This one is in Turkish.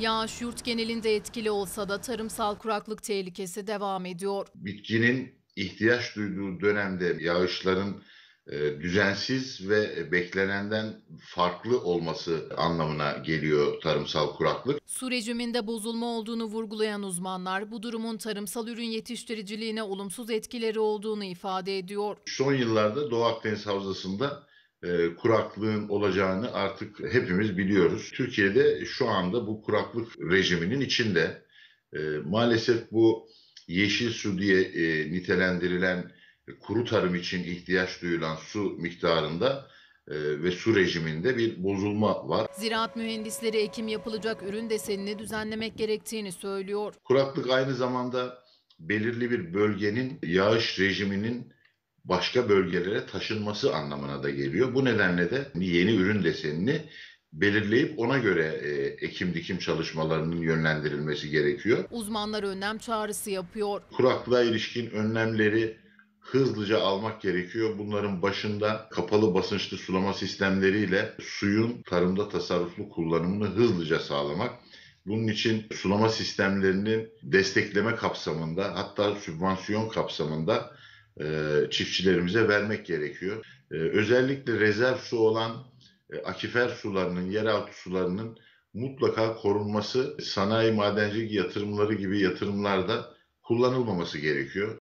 Yağış yurt genelinde etkili olsa da tarımsal kuraklık tehlikesi devam ediyor. Bitkinin ihtiyaç duyduğu dönemde yağışların düzensiz ve beklenenden farklı olması anlamına geliyor tarımsal kuraklık. Su rejiminde bozulma olduğunu vurgulayan uzmanlar bu durumun tarımsal ürün yetiştiriciliğine olumsuz etkileri olduğunu ifade ediyor. Son yıllarda Doğu Akdeniz Havzası'nda kuraklığın olacağını artık hepimiz biliyoruz. Türkiye'de şu anda bu kuraklık rejiminin içinde. Maalesef bu yeşil su diye nitelendirilen kuru tarım için ihtiyaç duyulan su miktarında ve su rejiminde bir bozulma var. Ziraat mühendisleri ekim yapılacak ürün desenini düzenlemek gerektiğini söylüyor. Kuraklık aynı zamanda belirli bir bölgenin yağış rejiminin başka bölgelere taşınması anlamına da geliyor. Bu nedenle de yeni ürün desenini belirleyip ona göre ekim dikim çalışmalarının yönlendirilmesi gerekiyor. Uzmanlar önlem çağrısı yapıyor. Kuraklığa ilişkin önlemleri hızlıca almak gerekiyor. Bunların başında kapalı basınçlı sulama sistemleriyle suyun tarımda tasarruflu kullanımını hızlıca sağlamak. Bunun için sulama sistemlerinin destekleme kapsamında, hatta sübvansiyon kapsamında çiftçilerimize vermek gerekiyor. Özellikle rezerv su olan akifer sularının, yeraltı sularının mutlaka korunması, sanayi madencilik yatırımları gibi yatırımlarda kullanılmaması gerekiyor.